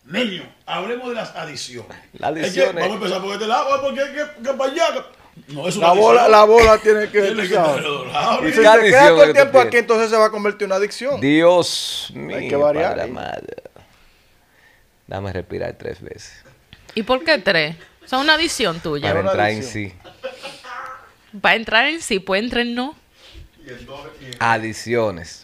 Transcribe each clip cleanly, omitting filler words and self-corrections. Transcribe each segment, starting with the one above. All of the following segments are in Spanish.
Niño, hablemos de las adiciones. Las Es que adiciones. vamos a empezar por este lado, porque que para allá. No, es una La adicción. bola tiene que... Tiene que tener los lados. Y si Cada se queda adicción todo el que tú tiempo aquí, tienes. entonces se va a convertir en una adicción. Dios mío, Hay que variar Padre ahí. amado. Dame respirar 3 veces. ¿Y por qué 3? O sea, una adición tuya. Para una entrar en adicción. sí. Para entrar en sí, puede entrar en no. Adiciones.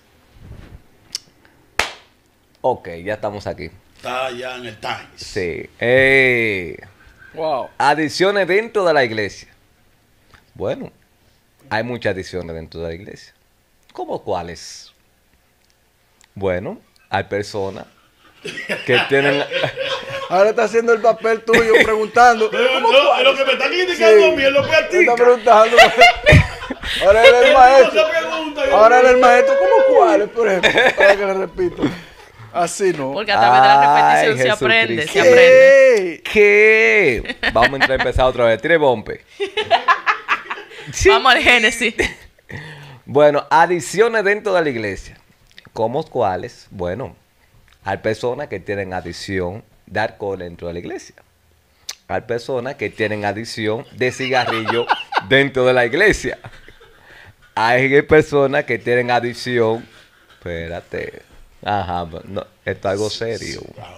Ok, ya estamos aquí. Está ya en el Times. Sí. Wow. Adiciones dentro de la iglesia. Bueno, hay muchas adiciones dentro de la iglesia. ¿Cómo cuáles? Bueno, hay personas que tienen... Ahora está haciendo el papel tuyo preguntando. Pero no, lo que me está criticando a mí es lo Me practica. está preguntando. Ahora él es el maestro. Ahora él es el maestro. ¿Cómo cuáles, por ejemplo? Para que le repito. Así no. Porque a través de la Ay, repetición se aprende, Jesucristo. se aprende. ¿Qué? Vamos a empezar otra vez. Tire bombe. Sí. Vamos al Génesis. Bueno, adiciones dentro de la iglesia. ¿Cómo cuáles? Bueno, hay personas que tienen adición de alcohol dentro de la iglesia. Hay personas que tienen adición de cigarrillo dentro de la iglesia. Hay personas que tienen adición... Espérate. Ajá, no, esto es algo serio.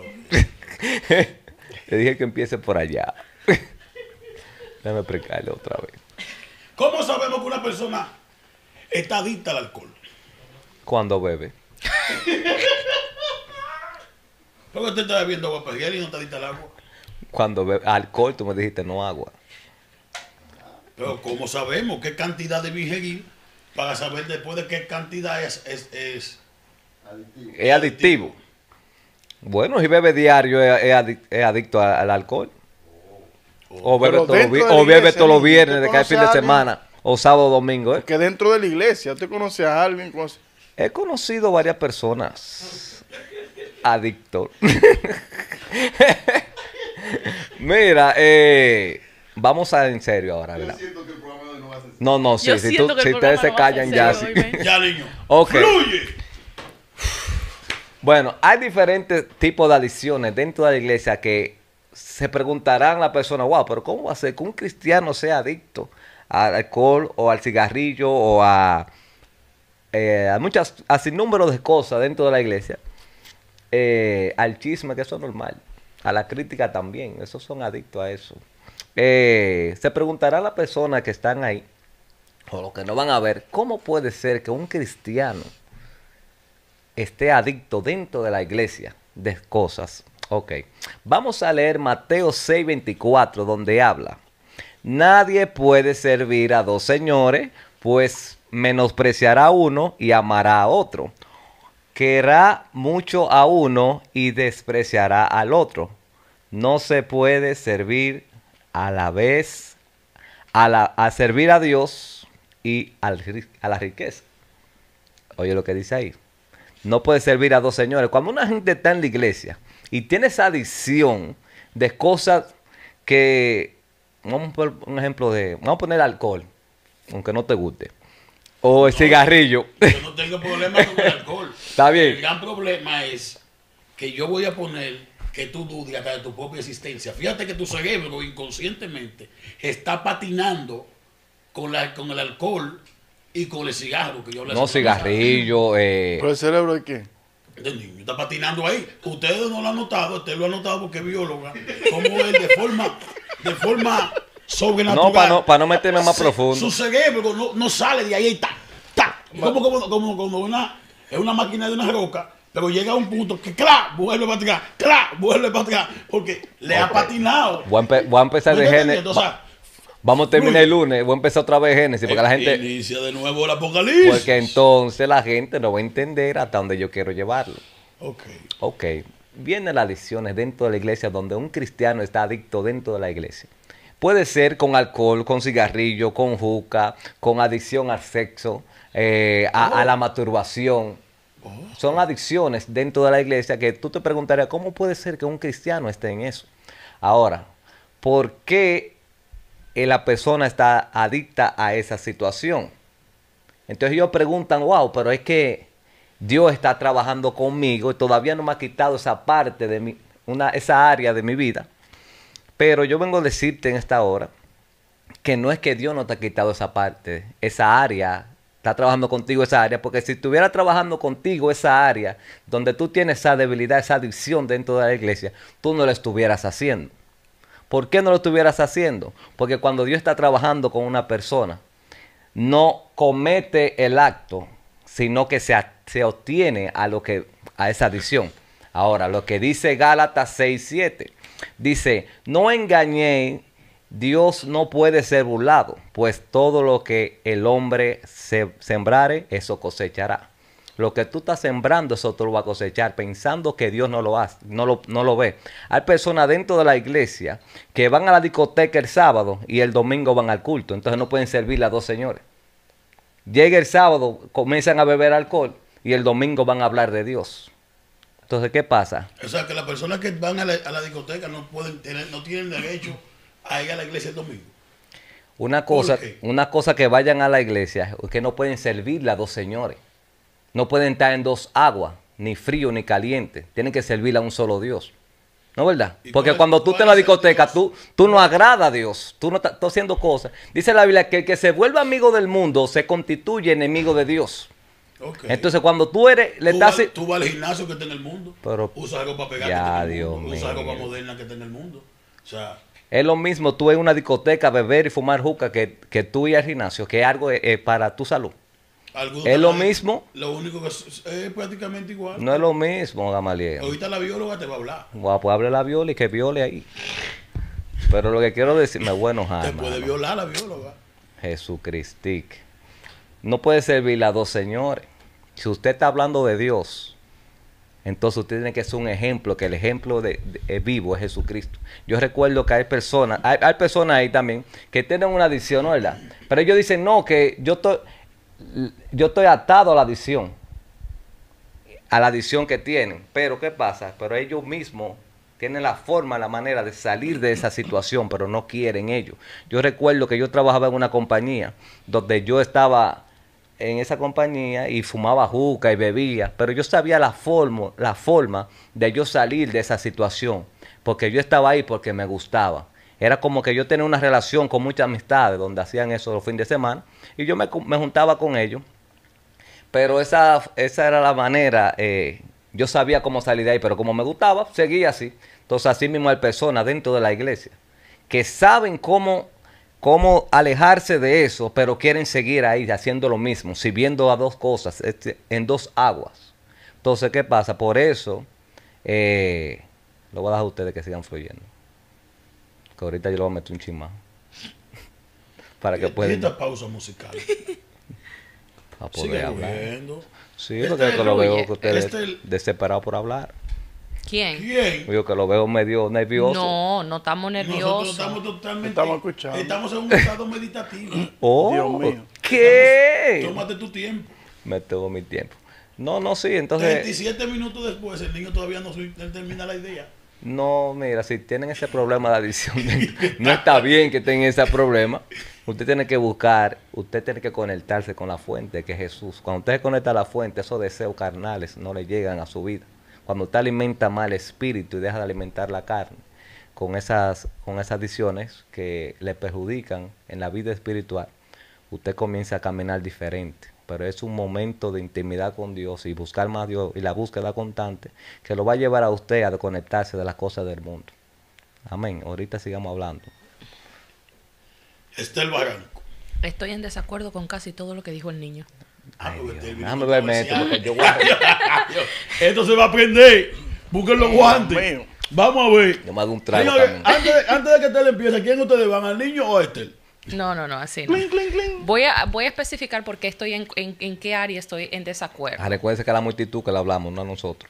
Le dije que empiece por allá. Déjame explicarle otra vez. ¿Cómo sabemos que una persona está adicta al alcohol? Cuando bebe. Porque usted está bebiendo agua perdial y no está adicta al agua. Cuando bebe. Alcohol, tú me dijiste, no agua. Pero ¿cómo sabemos qué cantidad de ingerir para saber después de qué cantidad es Es adictivo. Bueno, si bebe diario es adicto al alcohol. O bebe, Pero dentro de la o bebe iglesia, todos los niño, viernes ¿usted de cada fin de conoce a alguien? semana. O sábado o domingo. Porque dentro de la iglesia, ¿usted conoce a alguien? He conocido varias personas adictos. Mira, vamos a en serio ahora, ¿verdad? No, no, sí, Yo si, siento que el si ustedes programa se no va a ser callan ya. serio Sí. hoy, ¿ven? ya, niño? Ok. ¡Fluye! Bueno, hay diferentes tipos de adicciones dentro de la iglesia que se preguntarán la persona, wow, pero ¿cómo va a ser que un cristiano sea adicto al alcohol o al cigarrillo o a muchas, a sin número de cosas dentro de la iglesia? Al chisme, que eso es normal. A la crítica también, esos son adictos a eso. Se preguntará a las personas que están ahí, o los que no van a ver, ¿cómo puede ser que un cristiano esté adicto dentro de la iglesia de cosas? Ok, vamos a leer Mateo 6:24, donde habla: nadie puede servir a dos señores, pues menospreciará a uno y amará a otro. Querrá mucho a uno y despreciará al otro. No se puede servir a la vez, a servir a Dios y a la riqueza. Oye lo que dice ahí. No puede servir a dos señores. Cuando una gente está en la iglesia y tiene esa adicción de cosas que, vamos a poner un ejemplo vamos a poner alcohol, aunque no te guste, o el cigarrillo. Yo no tengo problema con el alcohol. Está bien. El gran problema es que yo voy a poner que tú dudes hasta de tu propia existencia. Fíjate que tu cerebro inconscientemente está patinando con el alcohol y con el cigarro. Que yo le No cigarrillo, ¿Pero el cerebro de qué? El niño está patinando ahí. Ustedes no lo han notado, usted lo ha notado porque es bióloga. Como él de forma sobrenatural. no, para no meterme más profundo. Su cerebro no sale de ahí, está. Como es una máquina de una roca, pero llega a un punto que ¡clac! Vuelve para atrás, ¡clac! Vuelve para atrás, porque le ha patinado. Voy a empezar ¿No de está Génesis. entendiendo? O sea, Vamos a terminar el lunes. Voy a empezar otra vez Génesis. Porque la gente. inicia de nuevo el apocalipsis. Porque entonces la gente no va a entender hasta donde yo quiero llevarlo. Ok. Ok. Vienen las adicciones dentro de la iglesia donde un cristiano está adicto dentro de la iglesia. Puede ser con alcohol, con cigarrillo, con juca, con adicción al sexo, a la masturbación. Son adicciones dentro de la iglesia que tú te preguntarías, ¿cómo puede ser que un cristiano esté en eso? Ahora, ¿por qué la persona está adicta a esa situación? Entonces ellos preguntan, wow, pero es que Dios está trabajando conmigo y todavía no me ha quitado esa parte de mí. esa área de mi vida. Pero yo vengo a decirte en esta hora que no es que Dios no te ha quitado esa parte, esa área, está trabajando contigo esa área, porque si estuviera trabajando contigo esa área, donde tú tienes esa debilidad, esa adicción dentro de la iglesia, tú no lo estuvieras haciendo. ¿Por qué no lo estuvieras haciendo? Porque cuando Dios está trabajando con una persona, no comete el acto, sino que se obtiene a esa adicción. Ahora, lo que dice Gálatas 6:7, dice, no engañéis, Dios no puede ser burlado, pues todo lo que el hombre sembrare, eso cosechará. Lo que tú estás sembrando, eso tú lo vas a cosechar, pensando que Dios no lo hace, no lo ve. Hay personas dentro de la iglesia que van a la discoteca el sábado y el domingo van al culto, entonces no pueden servir a dos señores. Llega el sábado, comienzan a beber alcohol y el domingo van a hablar de Dios. Entonces, ¿qué pasa? O sea, que las personas que van a la discoteca no tienen derecho a ir a la iglesia el domingo. Una cosa que vayan a la iglesia es que no pueden servirle a dos señores. No pueden estar en dos aguas, ni frío ni caliente. Tienen que servirle a un solo Dios. ¿No es verdad? Porque cuando tú estás en la discoteca, tú no agradas a Dios. Tú no estás haciendo cosas. Dice la Biblia que el que se vuelve amigo del mundo se constituye enemigo de Dios. Okay. Entonces, cuando tú eres... Tú vas al gimnasio que está en el mundo. Pero, usa algo para pegar ya, que está en el Dios mundo. mío. Usa algo para moderna que está en el mundo. O sea... Es lo mismo tú en una discoteca beber y fumar juca que tú ir al gimnasio, que es algo para tu salud. ¿Es lo mismo? Lo único que es prácticamente igual. No es lo mismo, Gamaliel. Ahorita la bióloga te va a hablar. Guau, pues hable la viola y que viole ahí. Pero lo que quiero decir, me voy a enojar. Te puede violar la bióloga. Jesucristic. No puede servir a dos señores. Si usted está hablando de Dios, entonces usted tiene que ser un ejemplo, que el ejemplo de vivo es Jesucristo. Yo recuerdo que hay personas ahí también que tienen una adicción, ¿no? ¿Verdad? Pero ellos dicen, no, que yo estoy atado a la adicción que tienen. Pero ¿qué pasa? Pero ellos mismos tienen la forma, la manera de salir de esa situación, pero no quieren ellos. Yo recuerdo que yo trabajaba en una compañía donde yo estaba en esa compañía y fumaba juca y bebía, pero yo sabía la forma de yo salir de esa situación, porque yo estaba ahí porque me gustaba. Era como que yo tenía una relación con muchas amistades donde hacían eso los fines de semana y yo me juntaba con ellos, pero esa era la manera, yo sabía cómo salir de ahí, pero como me gustaba, seguía así. Entonces así mismo hay personas dentro de la iglesia que saben cómo alejarse de eso, pero quieren seguir ahí haciendo lo mismo, sirviendo a dos cosas, en dos aguas. Entonces, ¿qué pasa? Por eso, lo voy a dejar a ustedes que sigan fluyendo. Que ahorita yo le voy a meter un chismán. Para que puedan... Esta pausa musical. Para poder hablar. Viendo. Sí, porque yo lo veo que ustedes el... desesperados por hablar. ¿Quién? Yo que lo veo medio nervioso. No estamos nerviosos. Nosotros estamos escuchando. Estamos en un estado meditativo. Oh, Dios mío. ¿qué? Tómate tu tiempo. Me tomo mi tiempo. No, sí, entonces... 27 minutos después, el niño todavía no termina la idea. No, mira, si tienen ese problema de adicción, no está bien que tengan ese problema. Usted tiene que buscar, usted tiene que conectarse con la fuente, que es Jesús. Cuando usted se conecta a la fuente, esos deseos carnales no le llegan a su vida. Cuando usted alimenta mal el espíritu y deja de alimentar la carne con esas adicciones que le perjudican en la vida espiritual, usted comienza a caminar diferente. Pero es un momento de intimidad con Dios y buscar más a Dios y la búsqueda constante que lo va a llevar a usted a desconectarse de las cosas del mundo. Amén. Ahorita sigamos hablando. Estel Barranco. Estoy en desacuerdo con casi todo lo que dijo el niño. Déjame verme esto porque yo voy a... Esto se va a aprender. Busquen los guantes. Vamos a ver. Yo me hago un trago Señores, también. antes de que Estel empiece, ¿quién ustedes van? ¿Al niño o a Estel? No, así no. Voy a especificar por qué estoy en qué área estoy en desacuerdo. Recuérdense que a la multitud que le hablamos, no a nosotros.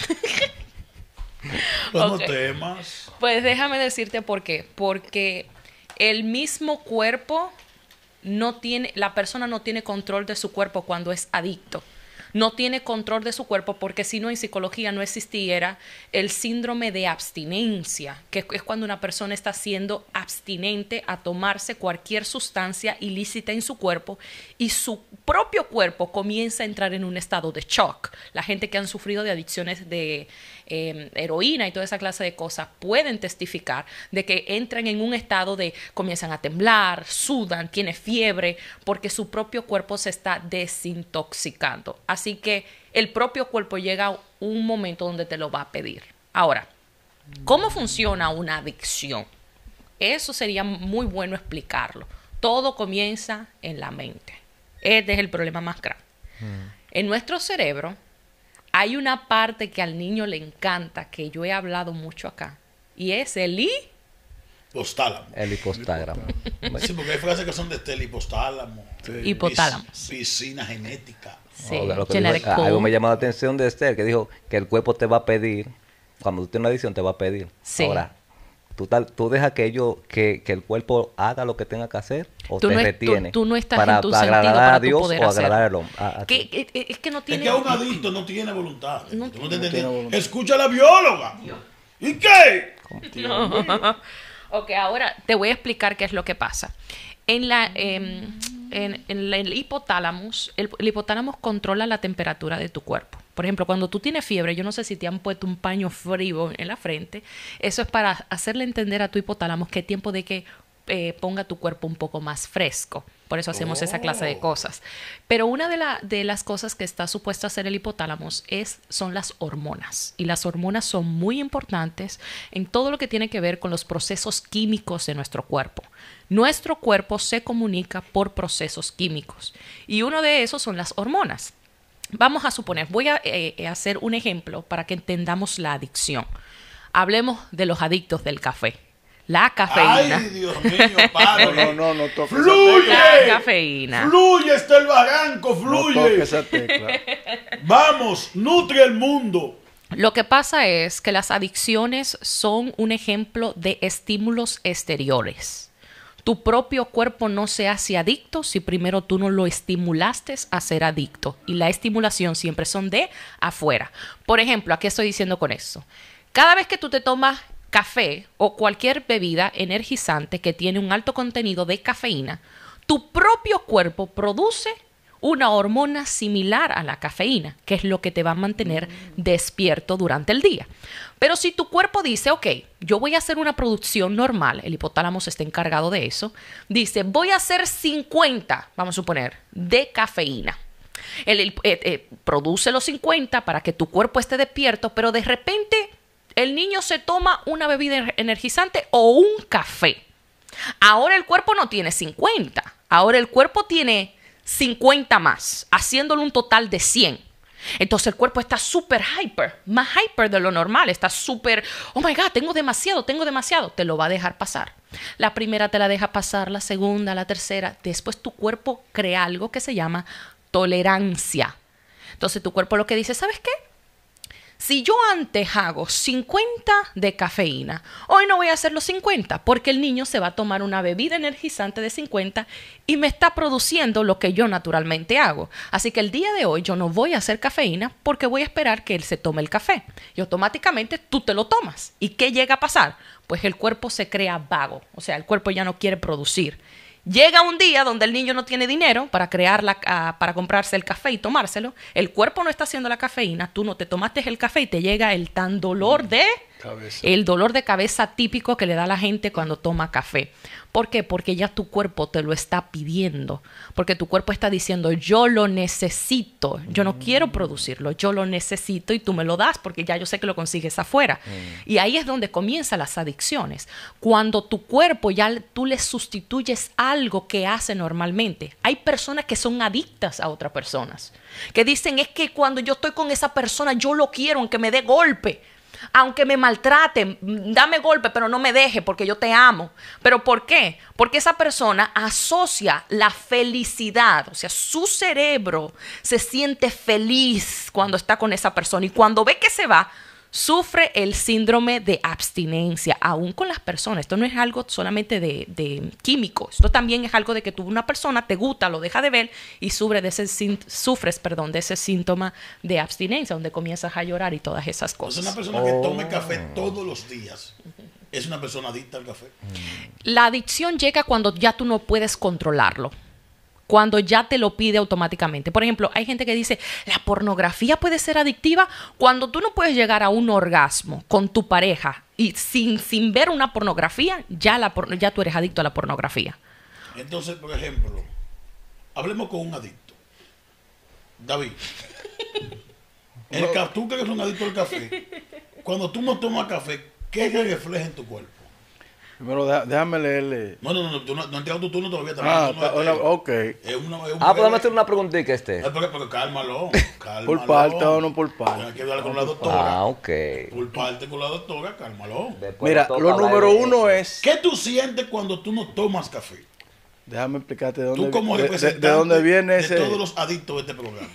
Los Ok. temas. Pues déjame decirte por qué. Porque el mismo cuerpo la persona no tiene control de su cuerpo cuando es adicto. no tiene control de su cuerpo, porque si no, en psicología no existiera el síndrome de abstinencia, que es cuando una persona está siendo abstinente a tomarse cualquier sustancia ilícita en su cuerpo y su propio cuerpo comienza a entrar en un estado de shock. La gente que han sufrido de adicciones de heroína y toda esa clase de cosas pueden testificar de que entran en un estado de comienzan a temblar, sudan, tienen fiebre, porque su propio cuerpo se está desintoxicando. Así que el propio cuerpo llega a un momento donde te lo va a pedir. Ahora, ¿cómo funciona una adicción? Eso sería muy bueno explicarlo. Todo comienza en la mente. Este es el problema más grave. En nuestro cerebro hay una parte que al niño le encanta, que yo he hablado mucho acá, y es el hipotálamo. El hipotálamo. Sí, porque hay frases que son de el hipotálamo. Sí. hipotálamo. Piscina genética. Sí, Lo que genetic dijo, code. algo me llamó la atención de Esther, que dijo que el cuerpo te va a pedir, cuando tú tienes una adicción te va a pedir. Sí. Ahora, ¿tú dejas que el cuerpo haga lo que tenga que hacer o Tú te no, retiene tú no estás para en tu agradar sentido a para tú Dios poder o hacerlo. agradar al hombre? Es que no Es tiene... que un adicto no tiene voluntad. No Tú no te tiene entiendes. voluntad. Escucha a la bióloga. ¿Y qué? Ok, ahora te voy a explicar qué es lo que pasa. En el hipotálamo, el hipotálamo controla la temperatura de tu cuerpo. Por ejemplo, cuando tú tienes fiebre, yo no sé si te han puesto un paño frío en la frente, eso es para hacerle entender a tu hipotálamo que es tiempo de que ponga tu cuerpo un poco más fresco. Por eso hacemos esa clase de cosas. Pero una de las cosas que está supuesto a hacer el hipotálamo son las hormonas. Y las hormonas son muy importantes en todo lo que tiene que ver con los procesos químicos de nuestro cuerpo. Nuestro cuerpo se comunica por procesos químicos. Y uno de esos son las hormonas. Vamos a suponer, voy a hacer un ejemplo para que entendamos la adicción. Hablemos de los adictos del café. La cafeína. Ay, Dios mío, padre. No toques ¡Fluye! La cafeína. ¡Fluye está el barranco! No ¡Fluye! toques esa tecla. Vamos, nutre el mundo. Lo que pasa es que las adicciones son un ejemplo de estímulos exteriores. Tu propio cuerpo no se hace adicto si primero tú no lo estimulaste a ser adicto. Y la estimulación siempre son de afuera. Por ejemplo, ¿a qué estoy diciendo con eso? Cada vez que tú te tomas café o cualquier bebida energizante que tiene un alto contenido de cafeína, tu propio cuerpo produce una hormona similar a la cafeína, que es lo que te va a mantener despierto durante el día. Pero si tu cuerpo dice, ok, yo voy a hacer una producción normal, el hipotálamo está encargado de eso, dice, voy a hacer 50, vamos a suponer, de cafeína. Produce los 50 para que tu cuerpo esté despierto, pero de repente el niño se toma una bebida energizante o un café. Ahora el cuerpo no tiene 50. Ahora el cuerpo tiene 50 más, haciéndole un total de 100. Entonces el cuerpo está súper hyper, más hyper de lo normal. Está súper, oh my God, tengo demasiado. Te lo va a dejar pasar. La primera te la deja pasar, la segunda, la tercera. Después tu cuerpo crea algo que se llama tolerancia. Entonces tu cuerpo lo que dice, ¿sabes qué? Si yo antes hago 50 de cafeína, hoy no voy a hacer los 50 porque el niño se va a tomar una bebida energizante de 50 y me está produciendo lo que yo naturalmente hago. Así que el día de hoy yo no voy a hacer cafeína porque voy a esperar que él se tome el café. Y automáticamente tú te lo tomas. ¿Y qué llega a pasar? Pues el cuerpo se crea vago. O sea, el cuerpo ya no quiere producir. Llega un día donde el niño no tiene dinero para para comprarse el café y tomárselo. El cuerpo no está haciendo la cafeína. Tú no te tomaste el café y te llega el tan dolor de cabeza. El dolor de cabeza típico que le da a la gente cuando toma café. ¿Por qué? Porque ya tu cuerpo te lo está pidiendo. Porque tu cuerpo está diciendo, yo lo necesito. Yo no quiero producirlo. Yo lo necesito y tú me lo das porque ya yo sé que lo consigues afuera. Y ahí es donde comienzan las adicciones. Cuando tu cuerpo ya tú le sustituyes algo que hace normalmente. Hay personas que son adictas a otras personas. Que dicen, es que cuando yo estoy con esa persona, yo lo quiero aunque me dé golpe. Aunque me maltrate, dame golpe, pero no me deje porque yo te amo. ¿Pero por qué? Porque esa persona asocia la felicidad. O sea, su cerebro se siente feliz cuando está con esa persona. Y cuando ve que se va, sufre el síndrome de abstinencia, aún con las personas. Esto no es algo solamente de químicos, esto también es algo de que tú, una persona te gusta, lo deja de ver y sufres de ese síntoma de abstinencia, donde comienzas a llorar y todas esas cosas. Una persona que tome café todos los días es una persona adicta al café. La adicción llega cuando ya tú no puedes controlarlo. Cuando ya te lo pide automáticamente. Por ejemplo, hay gente que dice, la pornografía puede ser adictiva cuando tú no puedes llegar a un orgasmo con tu pareja y sin ver una pornografía, ya tú eres adicto a la pornografía. Entonces, por ejemplo, hablemos con un adicto. David, tú que eres un adicto al café, cuando tú no tomas café, ¿qué se refleja en tu cuerpo? Primero, déjame leerle. No, tú no has entregado tu turno todavía. Ok. Podemos hacer una preguntita, Pero cálmalo. Por parte o no por parte. Hay que hablar con la doctora. ok. Por parte con la doctora, cálmalo. Después Mira, lo número uno es... ¿Qué tú sientes cuando tú no tomas café? Déjame explicarte de Tú dónde, como representante de dónde viene ese... de todos los adictos de este programa.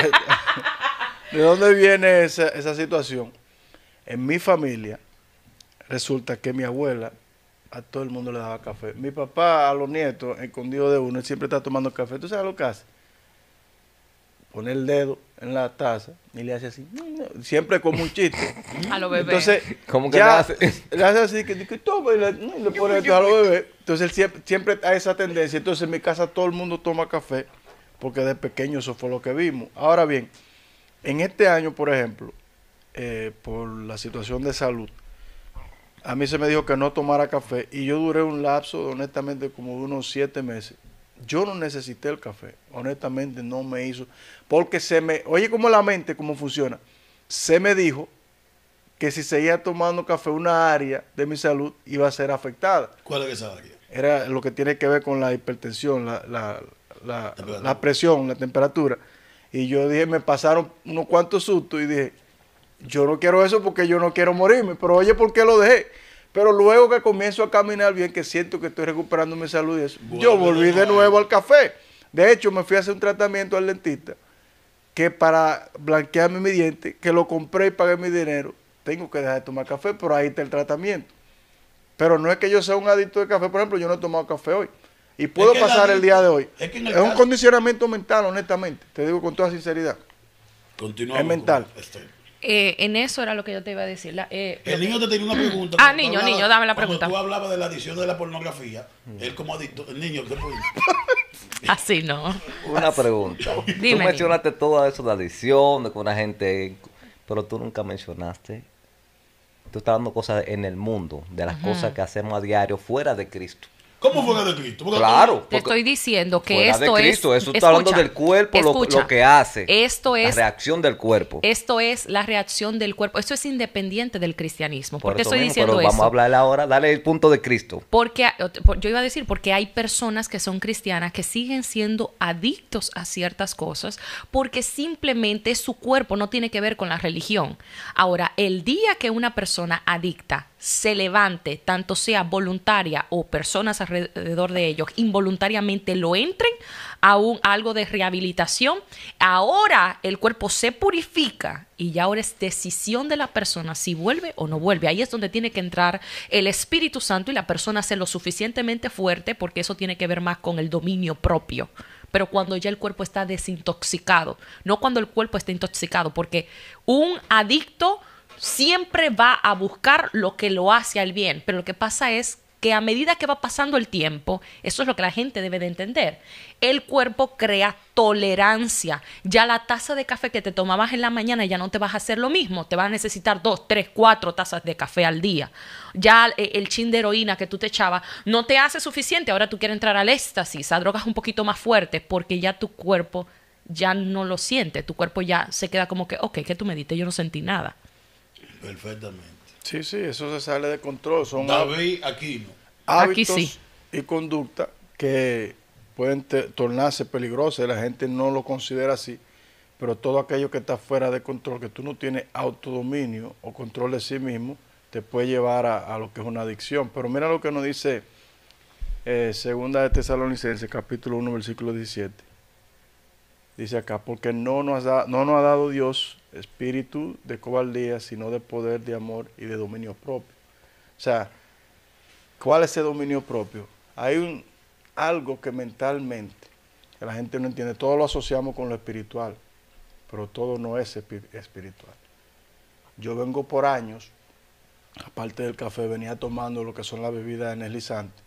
¿De dónde viene esa situación? En mi familia, resulta que mi abuela a todo el mundo le daba café. Mi papá a los nietos, escondido de uno, él siempre está tomando café. ¿Tú sabes lo que hace? Pone el dedo en la taza y le hace así. Siempre como un chiste. A los bebés. Entonces, ¿Cómo que ya, le le hace así, que toma y le pone esto a los bebés. Entonces, él siempre hay esa tendencia. Entonces, en mi casa todo el mundo toma café porque de pequeño eso fue lo que vimos. Ahora bien, en este año, por ejemplo, por la situación de salud, a mí se me dijo que no tomara café y yo duré un lapso, honestamente, como de unos 7 meses. Yo no necesité el café, honestamente no me hizo, porque oye como la mente, cómo funciona, se me dijo que si seguía tomando café una área de mi salud iba a ser afectada. ¿Cuál es esa área? Era lo que tiene que ver con la hipertensión, la presión, la temperatura. Y yo dije, me pasaron unos cuantos sustos y dije, yo no quiero eso porque yo no quiero morirme, pero oye, ¿por qué lo dejé? Pero luego que comienzo a caminar bien, que siento que estoy recuperando mi salud y eso, yo volví de nuevo al café. De hecho, me fui a hacer un tratamiento al dentista, que para blanquearme mi diente, que lo compré y pagué mi dinero, tengo que dejar de tomar café, pero ahí está el tratamiento. Pero no es que yo sea un adicto de café, por ejemplo, yo no he tomado café hoy. Y puedo pasar el día de hoy. Es un condicionamiento mental, honestamente, te digo con toda sinceridad. Continuamos. Es mental. En eso era lo que yo te iba a decir. El niño te tenía una pregunta. Niño, dame la pregunta. Cuando tú hablabas de la adicción de la pornografía, él como adicto, el niño, ¿qué fue? Así no. Una pregunta. Dime, tú mencionaste todo eso de adicción, de que una gente... Pero tú nunca mencionaste... Tú estás dando cosas en el mundo, de las cosas que hacemos a diario fuera de Cristo. ¿Cómo fuera de Cristo? Porque claro. Te estoy diciendo que fuera esto de Cristo, es... eso está hablando del cuerpo, lo que hace. Esto es... La reacción del cuerpo. Esto es la reacción del cuerpo. Esto es independiente del cristianismo. ¿Por qué estoy mismo, diciendo pero eso? Vamos a hablar ahora, dale el punto de Cristo. Porque yo iba a decir, porque hay personas que son cristianas que siguen siendo adictos a ciertas cosas porque simplemente su cuerpo no tiene que ver con la religión. Ahora, el día que una persona adicta se levante, tanto sea voluntaria o personas alrededor de ellos involuntariamente lo entren a algo de rehabilitación, ahora el cuerpo se purifica y ya ahora es decisión de la persona si vuelve o no vuelve. Ahí es donde tiene que entrar el Espíritu Santo y la persona ser lo suficientemente fuerte, porque eso tiene que ver más con el dominio propio. Pero cuando ya el cuerpo está desintoxicado, no cuando el cuerpo está intoxicado, porque un adicto siempre va a buscar lo que lo hace al bien, pero lo que pasa es que a medida que va pasando el tiempo, eso es lo que la gente debe de entender, el cuerpo crea tolerancia. Ya la taza de café que te tomabas en la mañana ya no te vas a hacer lo mismo, te vas a necesitar 2, 3, 4 tazas de café al día. Ya el chin de heroína que tú te echabas no te hace suficiente, ahora tú quieres entrar al éxtasis, a drogas un poquito más fuertes, porque ya tu cuerpo ya no lo siente, tu cuerpo ya se queda como que, ok, que tú me diste, yo no sentí nada. Perfectamente. Sí, eso se sale de control. Son David Aquino. Hábitos Aquí sí. Y conducta que pueden tornarse peligrosas y la gente no lo considera así. Pero todo aquello que está fuera de control, que tú no tienes autodominio o control de sí mismo, te puede llevar a lo que es una adicción. Pero mira lo que nos dice Segunda de Tesalonicenses, capítulo 1, versículo 17. Dice acá, porque no nos ha dado Dios espíritu de cobardía, sino de poder, de amor y de dominio propio. O sea, ¿cuál es ese dominio propio? Hay algo que mentalmente que la gente no entiende. Todo lo asociamos con lo espiritual, pero todo no es espiritual. Yo vengo por años, aparte del café, venía tomando lo que son las bebidas energizantes.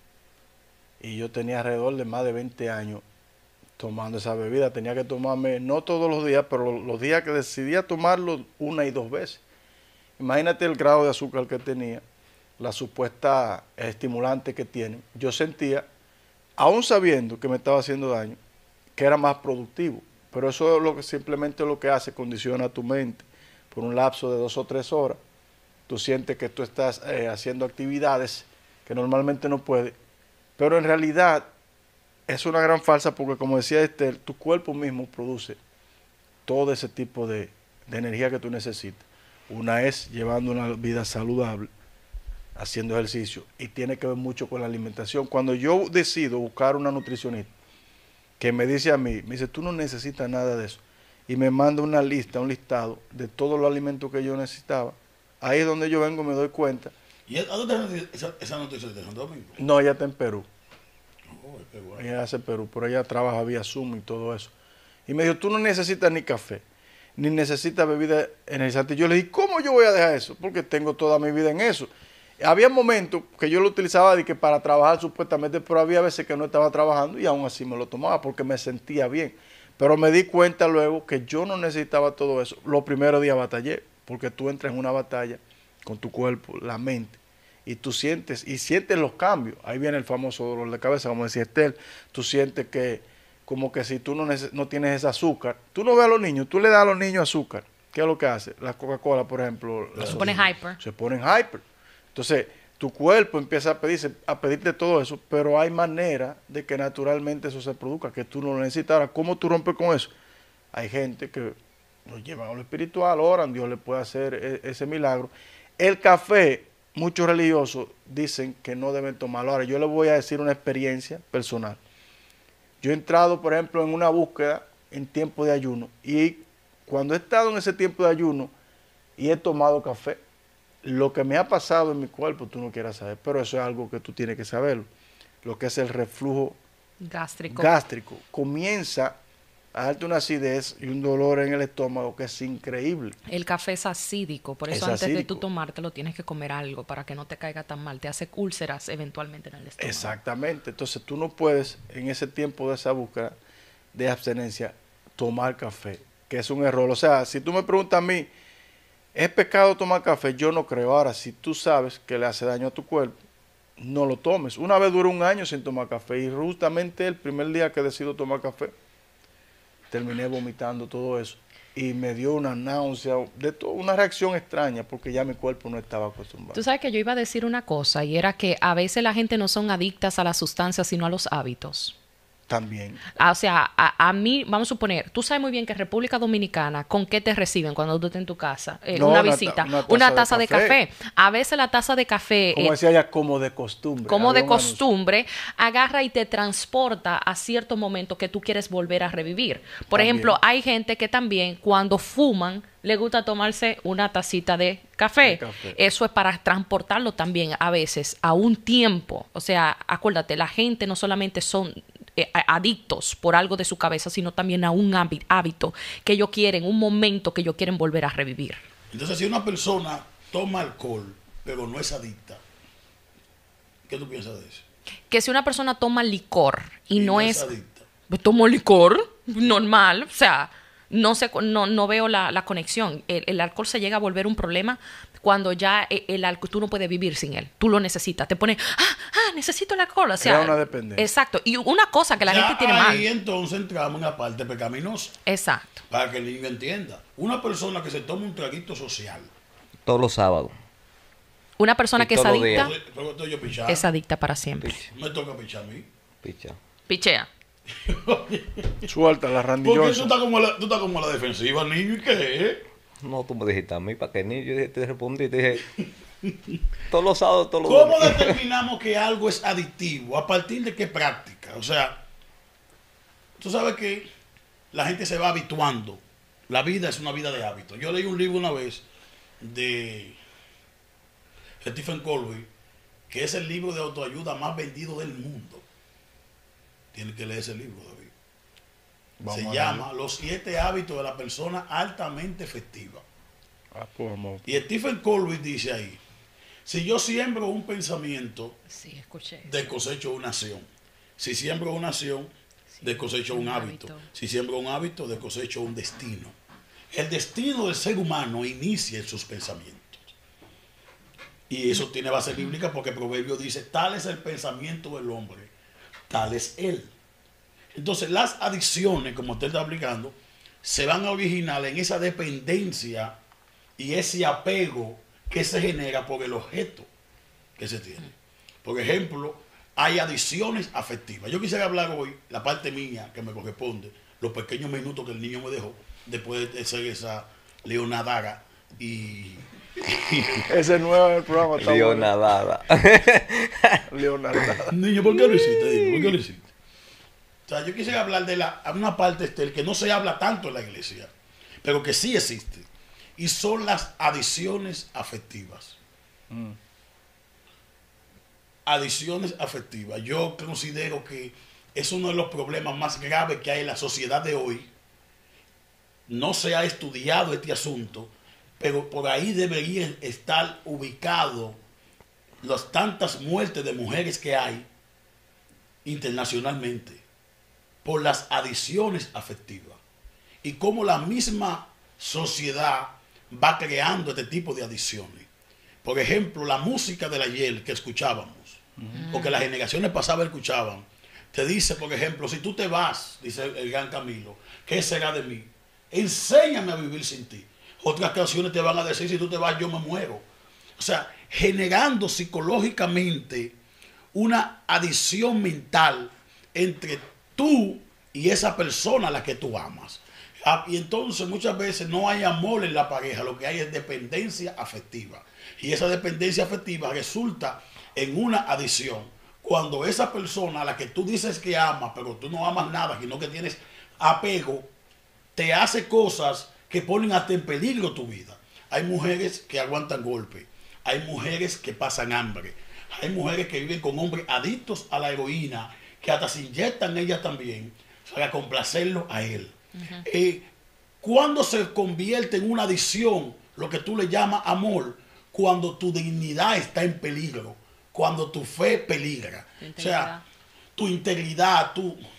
Y yo tenía alrededor de más de 20 años tomando esa bebida. Tenía que tomarme, no todos los días, pero los días que decidía tomarlo 1 y 2 veces. Imagínate el grado de azúcar que tenía, la supuesta estimulante que tiene. Yo sentía, aún sabiendo que me estaba haciendo daño, que era más productivo. Pero eso es simplemente lo que hace, condiciona tu mente por un lapso de 2 o 3 horas. Tú sientes que tú estás haciendo actividades que normalmente no puedes, pero en realidad es una gran falsa porque, como decía Esther, tu cuerpo mismo produce todo ese tipo de energía que tú necesitas. Una es llevando una vida saludable, haciendo ejercicio, y tiene que ver mucho con la alimentación. Cuando yo decido buscar una nutricionista que me dice a mí, me dice, tú no necesitas nada de eso, y me manda una lista, un listado de todos los alimentos que yo necesitaba, ahí es donde yo vengo y me doy cuenta. ¿Y a dónde esa nutricionista? ¿De Santo Domingo? No, ella está en Perú. Oh, qué bueno. Ella hace Perú, pero ella trabaja vía Zoom y todo eso. Y me dijo, tú no necesitas ni café, ni necesitas bebida energizante. Yo le dije, ¿cómo yo voy a dejar eso? Porque tengo toda mi vida en eso. Había momentos que yo lo utilizaba de que para trabajar supuestamente, pero había veces que no estaba trabajando y aún así me lo tomaba porque me sentía bien. Pero me di cuenta luego que yo no necesitaba todo eso. Los primeros días batallé, porque tú entras en una batalla con tu cuerpo, la mente, y tú sientes los cambios. Ahí viene el famoso dolor de cabeza, como decía Esther. Tú sientes que, como que si tú no tienes ese azúcar, tú no ves a los niños, tú le das a los niños azúcar. ¿Qué es lo que hace? La Coca-Cola, por ejemplo. Se pone hyper. Se ponen hyper. Entonces, tu cuerpo empieza a pedirte todo eso, pero hay manera de que naturalmente eso se produzca, que tú no lo necesitas. Ahora, ¿cómo tú rompes con eso? Hay gente que lo llevan a lo espiritual, oran, Dios le puede hacer ese milagro. El café, muchos religiosos dicen que no deben tomarlo. Ahora, yo les voy a decir una experiencia personal. Yo he entrado, por ejemplo, en una búsqueda en tiempo de ayuno, y cuando he estado en ese tiempo de ayuno y he tomado café, lo que me ha pasado en mi cuerpo tú no quieras saber, pero eso es algo que tú tienes que saberlo. Lo que es el reflujo gástrico comienza a darte una acidez y un dolor en el estómago que es increíble. El café es acídico, por eso antes de tú tomártelo tienes que comer algo para que no te caiga tan mal. Te hace úlceras eventualmente en el estómago. Exactamente. Entonces tú no puedes en ese tiempo de esa búsqueda de abstenencia tomar café, que es un error. O sea, si tú me preguntas a mí, ¿es pecado tomar café? Yo no creo. Ahora, si tú sabes que le hace daño a tu cuerpo, no lo tomes. Una vez duré 1 año sin tomar café, y justamente el primer día que decido tomar café, terminé vomitando todo eso y me dio una náusea, una reacción extraña, porque ya mi cuerpo no estaba acostumbrado. Tú sabes que yo iba a decir una cosa, y era que a veces la gente no son adictas a las sustancias, sino a los hábitos. También. O sea, a mí, vamos a suponer, tú sabes muy bien que República Dominicana, ¿con qué te reciben cuando tú estás en tu casa? Una visita, una taza de café. A veces la taza de café... Como decía ella, como de costumbre. Como de costumbre, agarra y te transporta a cierto momento que tú quieres volver a revivir. Por ejemplo, hay gente que también cuando fuman, le gusta tomarse una tacita de café. Eso es para transportarlo también a veces a un tiempo. O sea, acuérdate, la gente no solamente son adictos por algo de su cabeza, sino también a un hábito que ellos quieren, un momento que ellos quieren volver a revivir. Entonces, si una persona toma alcohol, pero no es adicta, ¿qué tú piensas de eso? Que si una persona toma licor y no es adicta. Pues tomo licor, normal, o sea, no veo la conexión. El alcohol se llega a volver un problema cuando ya el alcohol, tú no puedes vivir sin él. Tú lo necesitas. Te pone, necesito el alcohol. O sea, crea una dependencia. Exacto. Y una cosa que la gente tiene mal. Ahí entonces entramos en la parte pecaminosa. Exacto. Para que el niño entienda. Una persona que se toma un traguito social. Todos los sábados. Una persona que es adicta, es adicta para siempre. Me toca pichar a mí. Pichea. Suelta la randillosa. Porque tú estás como a la defensiva, niño, ¿y qué? No, tú me dijiste a mí, ¿para qué niño? Yo te respondí, te dije, todos los sábados, todos los ¿Cómo domingos. determinamos que algo es adictivo? ¿A partir de qué práctica? O sea, tú sabes que la gente se va habituando. La vida es una vida de hábitos. Yo leí un libro una vez de Stephen Covey, que es el libro de autoayuda más vendido del mundo. Tienes que leer ese libro, David. Se llama Los 7 hábitos de la persona altamente efectiva. Y Stephen Covey dice ahí, si yo siembro un pensamiento, Sí, escuché. descosecho una acción. Si siembro una acción, descosecho un hábito. Si siembro un hábito, descosecho un destino. El destino del ser humano inicia en sus pensamientos. Y eso tiene base bíblica porque el proverbio dice, tal es el pensamiento del hombre, tal es él. Entonces las adicciones, como usted está aplicando, se van a originar en esa dependencia y ese apego que se genera por el objeto que se tiene. Por ejemplo, hay adicciones afectivas. Yo quisiera hablar hoy, la parte mía que me corresponde, los pequeños minutos que el niño me dejó, después de hacer esa leonadaga y... Ese nuevo en el programa está Leonardada. Leonardada. Niño, ¿por qué lo hiciste? Dime, ¿por qué lo hiciste? O sea, yo quisiera hablar de una parte, Estel, que no se habla tanto en la iglesia, pero que sí existe. Y son las adicciones afectivas. Adicciones afectivas. Yo considero que es uno de los problemas más graves que hay en la sociedad de hoy. No se ha estudiado este asunto, pero por ahí deberían estar ubicados las tantas muertes de mujeres que hay internacionalmente por las adicciones afectivas y cómo la misma sociedad va creando este tipo de adicciones. Por ejemplo, la música del ayer que escuchábamos, o que las generaciones pasadas escuchaban, te dice, por ejemplo, si tú te vas, dice el gran Camilo, ¿qué será de mí? Enséñame a vivir sin ti. Otras canciones te van a decir, si tú te vas, yo me muero. O sea, generando psicológicamente una adicción mental entre tú y esa persona a la que tú amas. Y entonces muchas veces no hay amor en la pareja, lo que hay es dependencia afectiva. Y esa dependencia afectiva resulta en una adicción. Cuando esa persona a la que tú dices que amas, pero tú no amas nada, sino que tienes apego, te hace cosas que ponen hasta en peligro tu vida. Hay mujeres que aguantan golpes, hay mujeres que pasan hambre, hay mujeres que viven con hombres adictos a la heroína, que hasta se inyectan ellas también para complacerlo a él. Cuando se convierte en una adicción, lo que tú le llamas amor, cuando tu dignidad está en peligro, cuando tu fe peligra, o sea, tu integridad,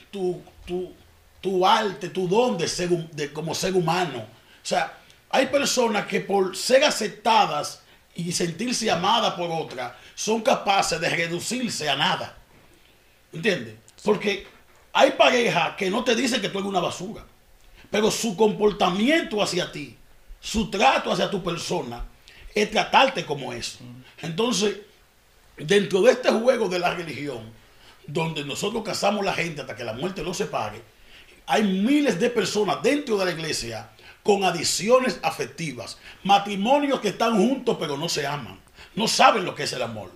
tu arte, tu don como ser humano. O sea, hay personas que por ser aceptadas y sentirse amadas por otras, son capaces de reducirse a nada. ¿Entiendes? Porque hay parejas que no te dicen que tú eres una basura, pero su comportamiento hacia ti, su trato hacia tu persona, es tratarte como eso. Entonces, dentro de este juego de la religión, donde nosotros casamos a la gente hasta que la muerte los separe, hay miles de personas dentro de la iglesia con adicciones afectivas, matrimonios que están juntos pero no se aman, no saben lo que es el amor,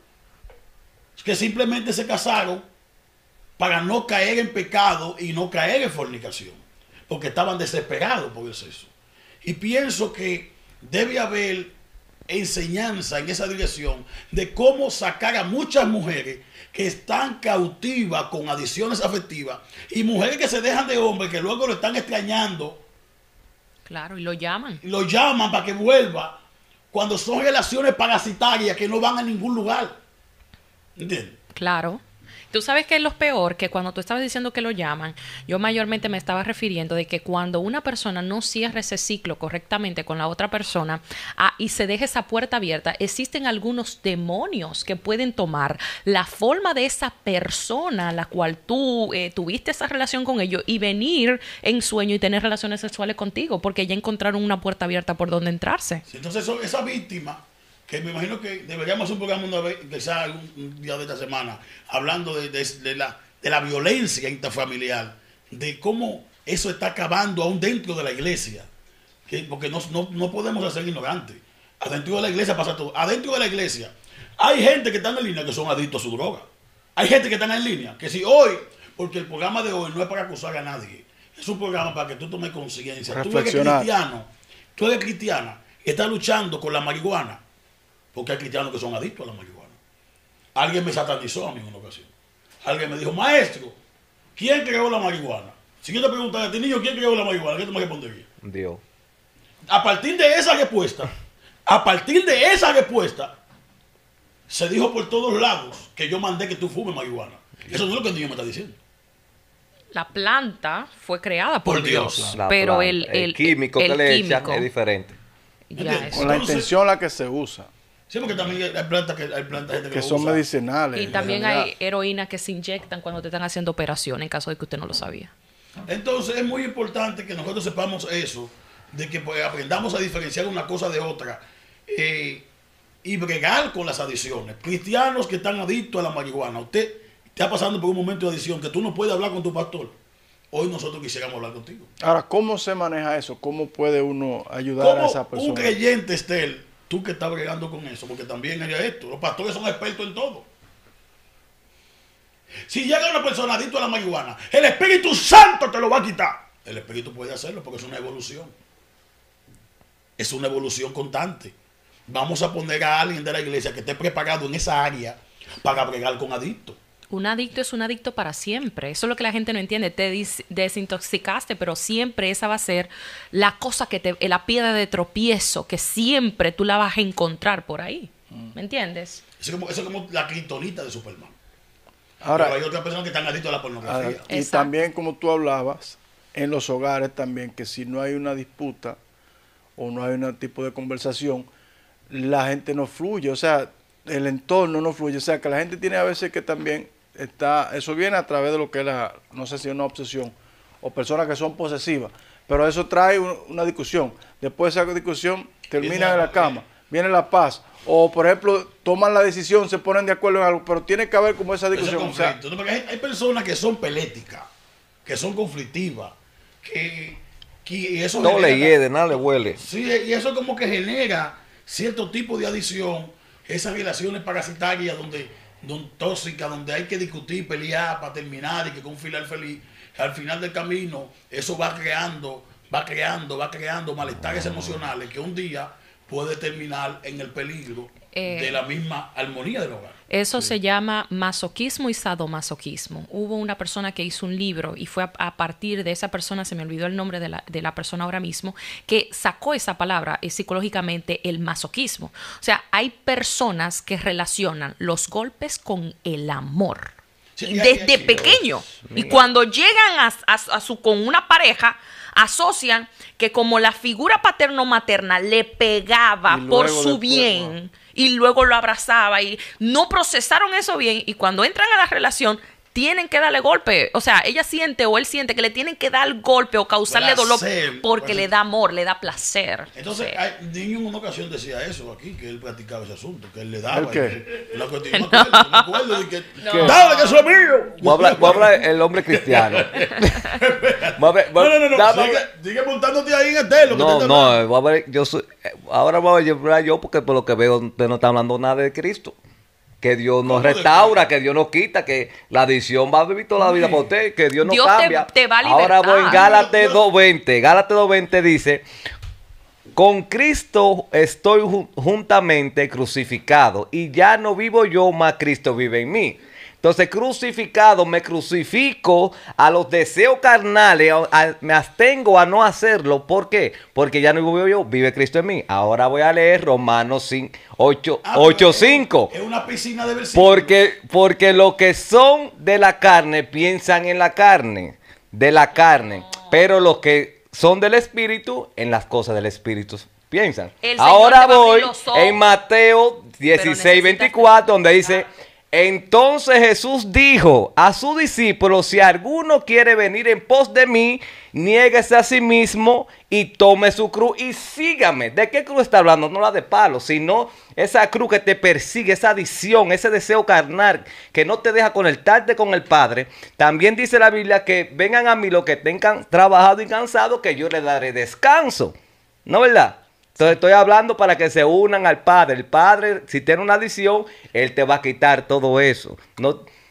que simplemente se casaron para no caer en pecado y no caer en fornicación, porque estaban desesperados por el sexo. Y pienso que debe haber enseñanza en esa dirección de cómo sacar a muchas mujeres que están cautivas con adicciones afectivas y mujeres que se dejan de hombres que luego lo están extrañando. Claro, y lo llaman. Lo llaman para que vuelva cuando son relaciones parasitarias que no van a ningún lugar. ¿Entiendes? Claro. Tú sabes que es lo peor, que cuando tú estabas diciendo que lo llaman, yo mayormente me estaba refiriendo de que cuando una persona no cierra ese ciclo correctamente con la otra persona y se deja esa puerta abierta, existen algunos demonios que pueden tomar la forma de esa persona a la cual tú tuviste esa relación con ellos y venir en sueño y tener relaciones sexuales contigo, porque ya encontraron una puerta abierta por donde entrarse. Sí, entonces esa víctima, que me imagino que deberíamos hacer un programa una vez, quizás un día de esta semana, hablando de la violencia intrafamiliar, de cómo eso está acabando aún dentro de la iglesia, porque no podemos ser ignorantes. Adentro de la iglesia pasa todo. Adentro de la iglesia hay gente que están en línea que son adictos a su droga. Hay gente que están en línea que si hoy, porque el programa de hoy no es para acusar a nadie, Es un programa para que tú tomes conciencia. Reflexionar. Tú eres cristiana y estás luchando con la marihuana, porque hay cristianos que son adictos a la marihuana. Alguien me satanizó a mí en una ocasión. Alguien me dijo, maestro, ¿quién creó la marihuana? Si yo te preguntara a ti, niño, ¿quién creó la marihuana? ¿Qué tú me responderías? Dios. A partir de esa respuesta, se dijo por todos lados que yo mandé que tú fumes marihuana. Eso no es lo que el niño me está diciendo. La planta fue creada por Dios. La Pero planta, el químico que le echan químico, es diferente. ya ¿Entiendes? eso. Con la Entonces- intención la que se usa, Sí, porque también hay plantas gente que lo son usa. medicinales. Y en también realidad. hay heroína que se inyectan cuando te están haciendo operación, en caso de que usted no lo sabía. Entonces es muy importante que nosotros sepamos eso, de que pues, aprendamos a diferenciar una cosa de otra y bregar con las adicciones. Cristianos que están adictos a la marihuana, usted está pasando por un momento de adicción que tú no puedes hablar con tu pastor. Hoy nosotros quisiéramos hablar contigo. Ahora, ¿cómo se maneja eso? ¿Cómo puede uno ayudar a esa ¿Cómo un persona? creyente, Estel, tú que estás bregando con eso? Porque también hay esto. Los pastores son expertos en todo. Si llega una persona adicta a la marihuana, el Espíritu Santo te lo va a quitar. El Espíritu puede hacerlo porque es una evolución. Es una evolución constante. Vamos a poner a alguien de la iglesia que esté preparado en esa área para bregar con adictos. Un adicto es un adicto para siempre. Eso es lo que la gente no entiende. Te desintoxicaste, pero siempre esa va a ser la cosa la piedra de tropiezo que siempre tú la vas a encontrar por ahí. ¿Me entiendes? Eso es como la kriptonita de Superman. Ahora, Pero hay otras personas que están adictas a la pornografía. y Exacto. también, como tú hablabas, en los hogares también, que si no hay una disputa o no hay un tipo de conversación, la gente no fluye, o sea, el entorno no fluye, o sea, que la gente tiene a veces que también eso viene a través de lo que es no sé si es una obsesión, o personas que son posesivas, pero eso trae una discusión, después de esa discusión termina en la cama, viene la paz, o por ejemplo, toman la decisión, se ponen de acuerdo en algo, pero tiene que haber como esa Ese discusión, o sea, conflicto, ¿no? Porque hay personas que son peléticas, que son conflictivas, que y eso No le genera- hiede, nada le huele. Sí, y eso como que genera cierto tipo de adicción, esas relaciones parasitarias donde tóxicas, donde hay que discutir, pelear para terminar y que con un final feliz. Al final del camino, eso va creando malestares emocionales que un día puede terminar en el peligro de la misma armonía del hogar. Eso se llama masoquismo y sadomasoquismo. Hubo una persona que hizo un libro y fue a partir de esa persona, se me olvidó el nombre de la persona ahora mismo, que sacó esa palabra psicológicamente, el masoquismo. O sea, hay personas que relacionan los golpes con el amor. Sí, Desde pequeño. Y cuando llegan con una pareja, asocian que como la figura paterno-materna le pegaba Y por luego su después, bien y luego lo abrazaba y no procesaron eso bien y cuando entran a la relación tienen que darle golpe. O sea, ella siente o él siente que le tienen que dar golpe o causarle dolor Placer. porque Placer. le da amor, le da placer. Entonces, Sí. Niño en una ocasión decía eso aquí, que él practicaba ese asunto, que él le daba. ¿El qué? Una cuestión, me acuerdo de que, No. ¡dale, que eso es mío! Voy a hablar el hombre cristiano. No. Sigue montándote ahí en el telo. No, voy a ver, ahora voy a llevar yo porque por lo que veo usted no está hablando nada de Cristo. Que Dios nos ¿Cómo de restaura, que Dios nos quita, que la adicción va a vivir toda la vida para usted, que Dios nos Dios te- cambia. te va a Ahora voy en libertar. Gálatas 2:20. Gálatas 2:20 dice, con Cristo estoy juntamente crucificado y ya no vivo yo, mas Cristo vive en mí. Entonces, crucificado, me crucifico a los deseos carnales, me abstengo a no hacerlo. ¿Por qué? Porque ya no vivo yo, vive Cristo en mí. Ahora voy a leer Romanos 8:5. Es una piscina de versículos. Porque los que son de la carne piensan en la carne, pero los que son del Espíritu, en las cosas del Espíritu piensan. El Señor Ahora te va a abrir voy los ojos, en Mateo 16:24, donde dice, entonces Jesús dijo a sus discípulos, si alguno quiere venir en pos de mí, niéguese a sí mismo y tome su cruz y sígame. ¿De qué cruz está hablando? No la de palo, sino esa cruz que te persigue, esa adicción, ese deseo carnal que no te deja conectarte con el Padre. También dice la Biblia que vengan a mí los que tengan trabajado y cansado, que yo les daré descanso. ¿No, verdad? Entonces estoy hablando para que se unan al Padre. El Padre, si tiene una adicción, Él te va a quitar todo eso. No,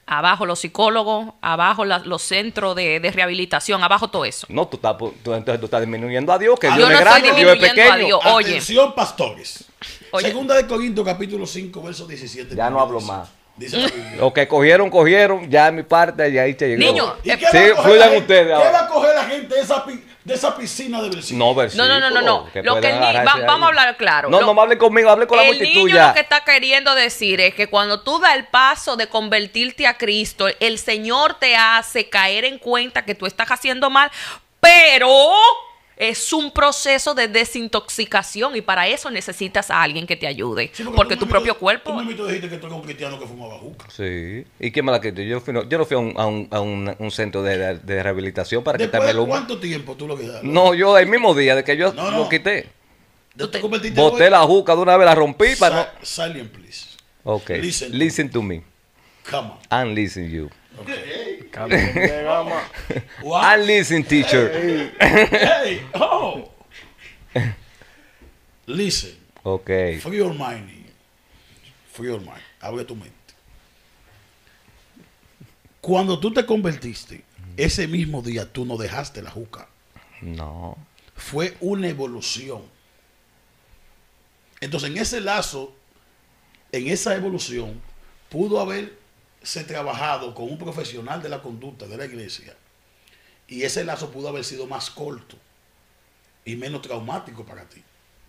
abajo los psicólogos, abajo los centros de rehabilitación, abajo todo eso. No, entonces tú estás disminuyendo a Dios, que Yo Dios no es estoy grande, Dios es disminuyendo a pequeño. Dios. Oye. Atención, pastores. Oye. Segunda de Corintios, capítulo 5, verso 17. Ya no hablo más. Dice la Biblia. Lo que cogieron, ya en mi parte, ya ahí te llegó. Niño, ¿Y qué Sí, va a coger la fluyan gente? ustedes ¿Qué ahora. va a coger la gente de esa piscina de versículos? No, versículo. No. Lo que vamos a hablar claro. No, no me hable conmigo, hable con la El multitud niño ya. lo que está queriendo decir es que cuando tú das el paso de convertirte a Cristo, el Señor te hace caer en cuenta que tú estás haciendo mal, pero es un proceso de desintoxicación y para eso necesitas a alguien que te ayude. Sí, porque tú tu me propio tú cuerpo... me dijiste que tú eras un cristiano que fumaba juca. Sí. ¿Y quién me la quitó? Yo no fui a un centro de rehabilitación para ¿Después quitarme de el humo. cuánto tiempo tú lo quedaste? No, yo el mismo día de que yo No, lo no. quité. ¿Tú te convertiste Boté hoy? la juca de una vez, la rompí para no... Silent, please. Ok. Listen. Listen to me. Come on. I'm listening you. Cambio de gama. What? I'm listening, teacher. Hey, oh. Listen. Ok. Free your mind. Free your mind. Abre tu mente. Cuando tú te convertiste, ese mismo día tú no dejaste la juca. No. Fue una evolución. Entonces, en ese lazo, en esa evolución, pudo haberse trabajado con un profesional de la conducta de la iglesia. Y ese lazo pudo haber sido más corto y menos traumático para ti.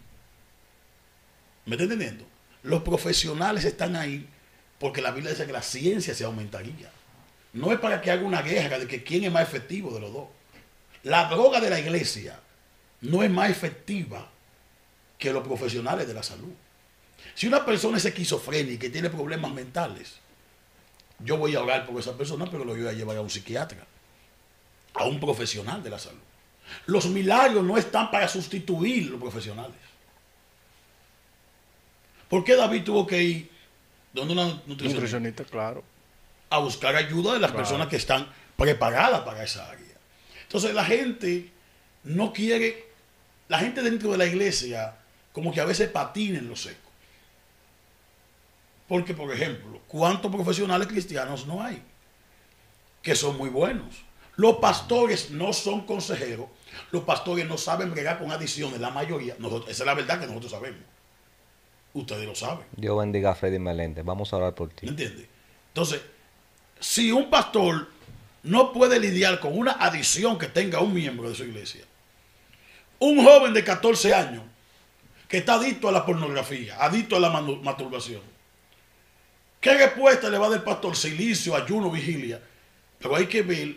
¿Me está entendiendo? Los profesionales están ahí porque la Biblia dice que la ciencia se aumentaría. No es para que haga una guerra de que quién es más efectivo de los dos. La droga de la iglesia no es más efectiva que los profesionales de la salud. Si una persona es esquizofrénica y tiene problemas mentales, yo voy a orar por esa persona, pero lo voy a llevar a un psiquiatra, a un profesional de la salud. Los milagros no están para sustituir los profesionales. ¿Por qué David tuvo que ir donde una nutricionista? Nutricionista, claro. A buscar ayuda de las personas que están preparadas para esa área. Entonces la gente no quiere, la gente dentro de la iglesia como que a veces patina en lo seco. Porque, por ejemplo, ¿cuántos profesionales cristianos no hay? Que son muy buenos. Los pastores no son consejeros, los pastores no saben bregar con adicciones, la mayoría. Esa es la verdad que nosotros sabemos. Ustedes lo saben. Dios bendiga a Freddy Meléndez. Vamos a orar por ti. ¿Me entiendes? Entonces, si un pastor no puede lidiar con una adicción que tenga un miembro de su iglesia, un joven de 14 años que está adicto a la pornografía, adicto a la masturbación, ¿qué respuesta le va a dar el pastor? Silicio, ayuno, vigilia. Pero hay que ver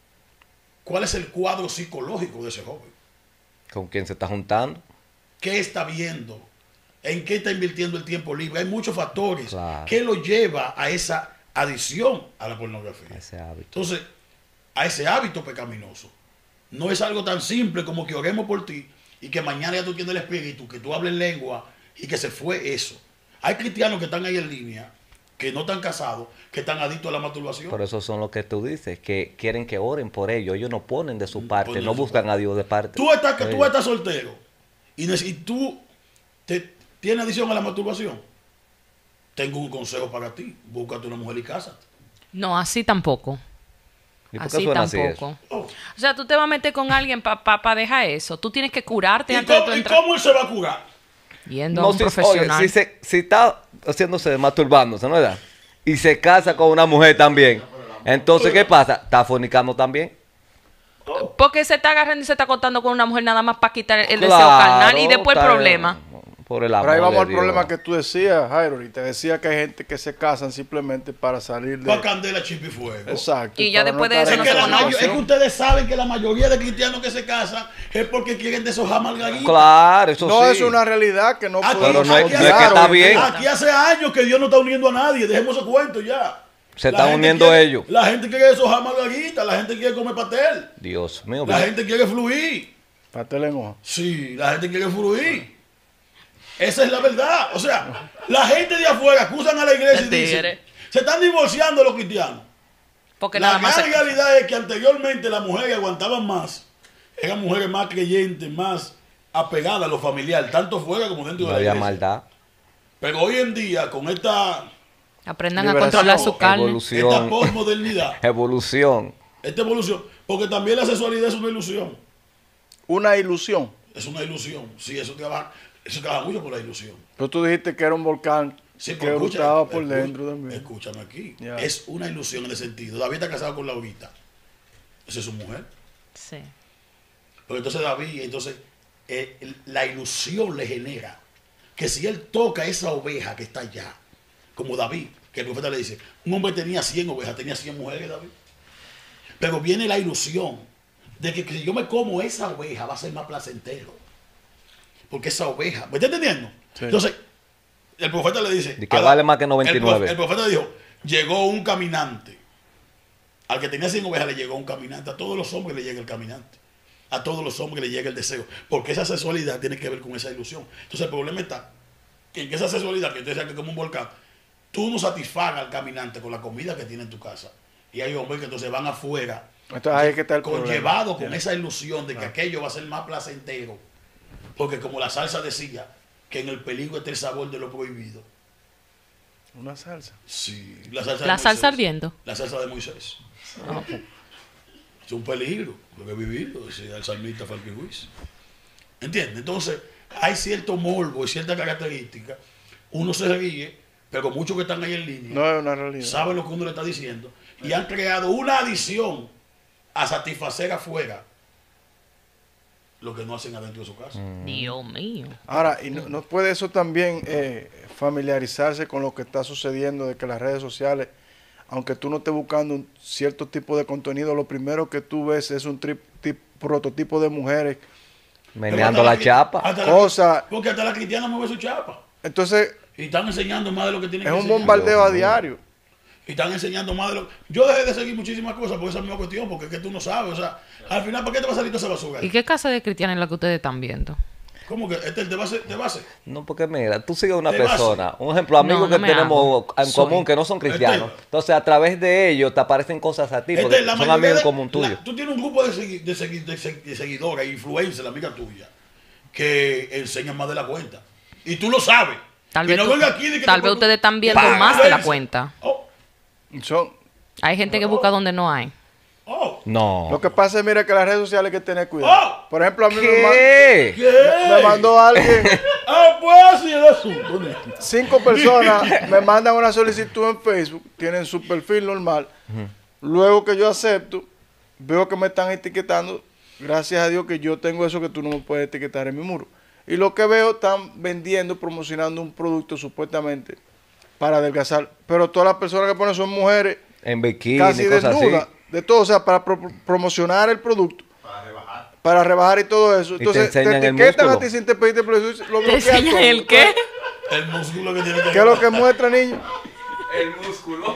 cuál es el cuadro psicológico de ese joven. ¿Con quién se está juntando? ¿Qué está viendo? ¿En qué está invirtiendo el tiempo libre? Hay muchos factores Claro. que lo lleva a esa adicción a la pornografía. Ese hábito. Entonces, a ese hábito pecaminoso. No es algo tan simple como que oremos por ti y que mañana ya tú tienes el espíritu, que tú hables lengua y que se fue eso. Hay cristianos que están ahí en línea, que no están casados, que están adictos a la masturbación. Por eso son lo que tú dices, que quieren que oren por ellos. Ellos no ponen de su parte, Ponen no de su buscan parte. a Dios de parte. Tú estás ellos. soltero y tú tienes adicción a la masturbación. Tengo un consejo para ti. Búscate una mujer y cásate. No, así tampoco. ¿Y por qué Así suena así tampoco. eso? Oh. O sea, tú te vas a meter con alguien para dejar eso. Tú tienes que curarte ¿Y antes de cómo, tu y entrar. cómo él se va a curar? Yendo a No, un si, profesional. oye, si está haciéndose, masturbándose, ¿no es verdad? Y se casa con una mujer también. Entonces, ¿qué pasa? Está fornicando también. Porque se está agarrando y se está acostando con una mujer nada más para quitar el deseo Claro, carnal y después el está- problema. Por el amor Pero ahí vamos de al Dios. problema que tú decías, Jairo, y te decía que hay gente que se casan simplemente para salir Para de... candela, chip y fuego. Exacto. Y ya para después de estar eso Es en no que, se esa conoce. es que situación. ustedes saben que la mayoría de cristianos que se casan es porque quieren deshojar margaritas. Claro, eso No, sí. es una realidad que no Aquí- podemos Pero no es aquí que hace- está bien. Aquí hace años que Dios no está uniendo a nadie. Dejemos esos cuentos ya. Se La están gente uniendo quiere- ellos. La gente quiere deshojar margaritas, la gente quiere comer pastel, Dios mío. la gente quiere fluir. Pastel en hoja. Sí, la gente quiere fluir. Esa es la verdad. O sea, la gente de afuera acusan a la iglesia y dicen, Tigre. se están divorciando los cristianos. Porque La nada más gran se- realidad es que anteriormente las mujeres aguantaban más. Eran mujeres más creyentes, más apegadas a lo familiar, tanto fuera como dentro No de la había iglesia. maldad. Pero hoy en día, con esta Aprendan a Liberación. controlar su carne. Evolución. Esta posmodernidad, Evolución. esta evolución, porque también la sexualidad es una ilusión. Una ilusión. Es una ilusión. Sí, eso trabaja mucho por la ilusión. Pero tú dijiste que era un volcán Sí, que pero escucha, brotaba por escucha, dentro también. Escúchame aquí. Ya. Es una ilusión en el sentido. David está casado con Laurita. Esa es su mujer. Sí. Pero entonces David, la ilusión le genera que si él toca esa oveja que está allá, como David, que el profeta le dice, un hombre tenía 100 ovejas, tenía 100 mujeres, David. Pero viene la ilusión de que si yo me como esa oveja va a ser más placentero. Porque esa oveja, ¿me está entendiendo? Sí. Entonces, el profeta le dice... Y que vale más que El 99. profeta dijo, llegó un caminante. Al que tenía 100 ovejas le llegó un caminante. A todos los hombres le llega el caminante. A todos los hombres le llega el deseo. Porque esa sexualidad tiene que ver con esa ilusión. Entonces el problema está en que esa sexualidad, que usted sabe que es como un volcán, tú no satisfagas al caminante con la comida que tiene en tu casa. Y hay hombres que entonces van afuera, Entonces ahí es que está el problema. conllevados con Ya. esa ilusión de que aquello va a ser más placentero. Porque como la salsa decía, que en el peligro está el sabor de lo prohibido. Una salsa. Sí, la salsa de La Moisés. salsa ardiendo. La salsa de Moisés. Es un peligro lo que he vivido, decía el salmista Falky Ruiz. ¿Entiendes? Entonces, hay cierto morbo y cierta característica. Uno se ríe, pero muchos que están ahí en línea No es una realidad. saben lo que uno le está diciendo y han creado una adición a satisfacer afuera lo que no hacen adentro de su casa. Dios mío. Ahora, ¿y no puede eso también familiarizarse con lo que está sucediendo de que las redes sociales, aunque tú no estés buscando un cierto tipo de contenido, lo primero que tú ves es un prototipo de mujeres? Meneando la chapa. Cosa- Porque hasta la cristiana mueve su chapa. Entonces, Y están enseñando más de lo que tienen es que un enseñar. bombardeo a diario. Y están enseñando más de lo... Yo dejé de seguir muchísimas cosas por esa misma cuestión, porque es que tú no sabes. O sea, al final, ¿para qué te va a salir toda esa basura? ¿Y qué casa de cristiana es la que ustedes están viendo? ¿Cómo que? ¿Este es el de base? ¿De base? No, porque mira, tú sigues a una De base. persona, un ejemplo, amigos No que me tenemos hago. en común que no son cristianos. Entonces, a través de ellos te aparecen cosas a ti, porque Este, la son mayoría amigos en de- común tuyos. Tú tienes un grupo de seguidoras, influencers, la amiga tuya, que enseñan más de la cuenta. Y tú lo sabes. Tal Y vez, no tú- venga aquí de que tal tú- vez ustedes están viendo ¡Pah! más de la Influencer. cuenta. Oh, Son, Hay gente que busca donde no hay. oh, No. lo que pasa es, mira, que las redes sociales hay que tener cuidado. ¡Oh! Por ejemplo, a mí ¿Qué? ¿qué? me mandó alguien, Pues así el asunto. ¿no? 5 personas me mandan una solicitud en Facebook, tienen su perfil normal. Luego que yo acepto, veo que me están etiquetando. Gracias a Dios que yo tengo eso que tú no me puedes etiquetar en mi muro. Y lo que veo, están vendiendo, promocionando un producto supuestamente para adelgazar. Pero todas las personas que ponen son mujeres En bikini, casi cosas desnudas, así. de todo, o sea, para promocionar el producto. Para rebajar y todo eso. te Entonces te enseñan el etiquetan a músculo. ti sin te pedirte permiso, lo ¿Te bloquean enseñan todo. el qué? El músculo que tiene que ¿Qué es lo que muestra, niño? El músculo.